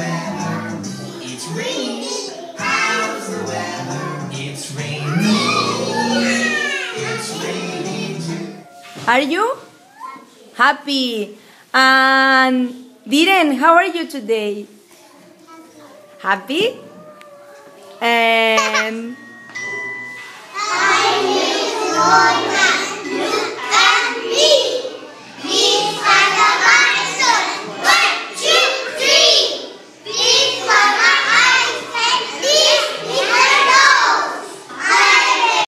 weather? It's raining. How's the weather? It's raining. It's raining too. Are you happy? And Diren, how are you today? Happy? And I miss Lorna.